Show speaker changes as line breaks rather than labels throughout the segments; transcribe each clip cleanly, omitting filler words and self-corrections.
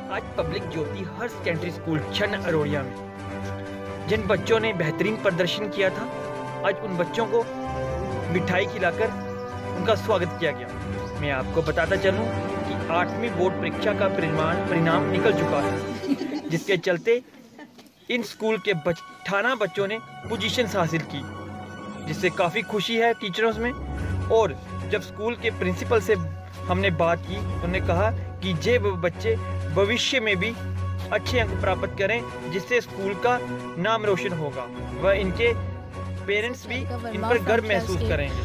आज public Jyoti higher secondary school Chhanrodia में जिन बच्चों ने बेहतरीन प्रदर्शन किया था, आज उन बच्चों को मिठाई खिलाकर उनका स्वागत किया गया। मैं आपको बताता चलूं कि 8वीं बोर्ड परीक्षा का परिणाम निकल चुका है, जिसके चलते इन स्कूल के 18 बच्चों ने पोजीशंस हासिल की, जिससे काफ़ी खुशी है टीचरों में। और जब स्कूल के प्रिंसिपल से हमने बात की, उन्होंने कहा कि ये बच्चे भविष्य में भी अच्छे अंक प्राप्त करें, जिससे स्कूल का नाम रोशन होगा व इनके पेरेंट्स भी इन पर गर्व महसूस करेंगे।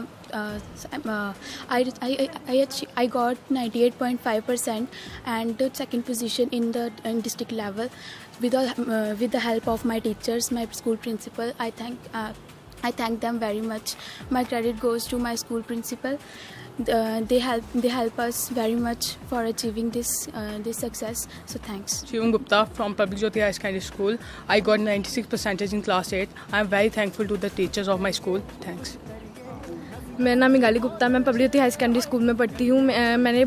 I got 98.5% and second position in the district level with the help of my teachers, my school principal. I thank them very much. My credit goes to my school principal. They help us very much for achieving this success. So thanks.
Shivam Gupta from Public Jyoti Higher Secondary School. I got 96% in class 8. I am very thankful to the teachers of my school. Thanks.
मेरा नाम मिगाली गुप्ता, मैं public Jyoti high secondary school में पढ़ती हूँ। मैंने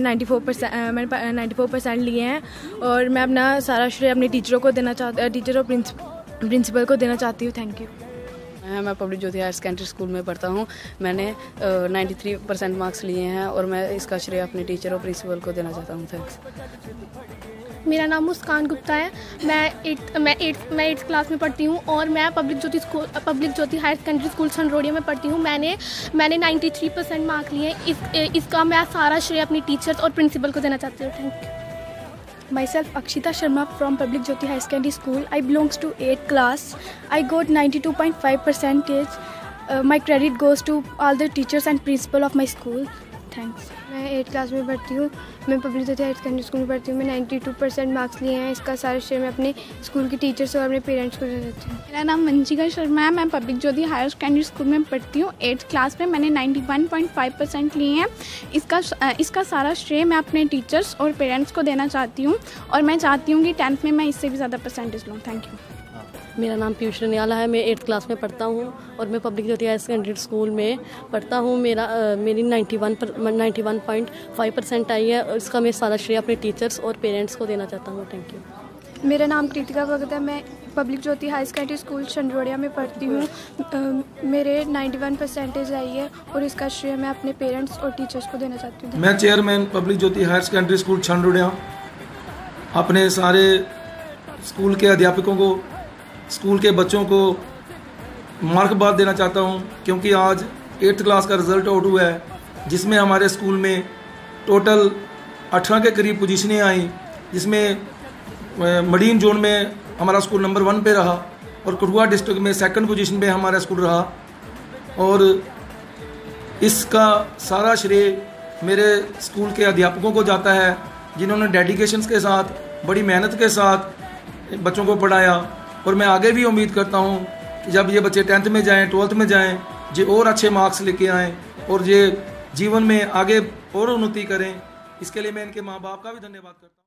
94% लिए हैं और मैं अपना सारा श्रेय अपने टीचरों को देना टीचर और प्रिंसिपल को देना चाहती हूँ। Thank you.
मैं public Jyoti higher secondary school में पढ़ता हूँ। मैंने 93% मार्क्स लिए हैं और मैं इसका श्रेय अपने टीचर और प्रिंसिपल को देना चाहता हूँ। थैंक्स।
मेरा नाम मुस्कान गुप्ता है। मैं 8th क्लास में पढ़ती हूँ और मैं public Jyoti higher secondary school Chhanrodia में पढ़ती हूँ। मैंने 93% मार्क लिए हैं। इसका मैं सारा श्रेय अपनी टीचर्स और प्रिंसिपल को देना चाहती हूँ। Thank you.
Myself Akshita Sharma from Public Jyoti High Secondary School. I belongs to 8th class. I got 92.5%. My credit goes to all the teachers and principal of my school. Thanks.
मैं 8th class में पढ़ती हूँ। मैं public Jyoti higher secondary school में पढ़ती हूँ। मैं 92% marks लिए हैं। इसका सारा श्रेय मैं अपने स्कूल के टीचर्स और अपने पेरेंट्स को दे देती हूँ।
मेरा नाम वंशिका शर्मा है। मैं public Jyoti higher secondary school में पढ़ती हूँ। 8th क्लास में मैंने 91.5% लिए हैं। इसका सारा श्रेय मैं अपने टीचर्स और पेरेंट्स को देना चाहती हूँ और मैं चाहती हूँ कि 10th में मैं इससे भी ज़्यादा परसेंटेज लूँ। Thank you.
मेरा नाम पीयूष रनियाला है। मैं 8th क्लास में पढ़ता हूँ और मैं public Jyoti higher secondary school में पढ़ता हूँ। मेरी 91.5% आई है और इसका मैं सारा श्रेय अपने टीचर्स और पेरेंट्स को देना चाहता हूँ। Thank you.
मेरा नाम कृतिका भगत है। मैं public Jyoti high secondary school Chhanrodia में पढ़ती हूँ। मेरे 91% आई है और इसका श्रेय मैं अपने पेरेंट्स और टीचर्स को देना चाहती हूँ।
मैं chairman public Jyoti higher secondary school Chhanrodia अपने सारे स्कूल के अध्यापकों को, स्कूल के बच्चों को मुबारकबाद देना चाहता हूं, क्योंकि आज 8th क्लास का रिज़ल्ट आउट हुआ है, जिसमें हमारे स्कूल में टोटल 18 के करीब पोजीशनें आई, जिसमें मडीन जोन में हमारा स्कूल नंबर 1 पे रहा और कठुआ डिस्ट्रिक्ट में 2nd पोजीशन पे हमारा स्कूल रहा। और इसका सारा श्रेय मेरे स्कूल के अध्यापकों को जाता है, जिन्होंने डेडिकेशंस के साथ, बड़ी मेहनत के साथ बच्चों को पढ़ाया। और मैं आगे भी उम्मीद करता हूं कि जब ये बच्चे 10th में जाएं, 12th में जाएं, ये और अच्छे मार्क्स लेके आएँ और ये जीवन में आगे और उन्नति करें। इसके लिए मैं इनके माँ बाप का भी धन्यवाद करता हूं।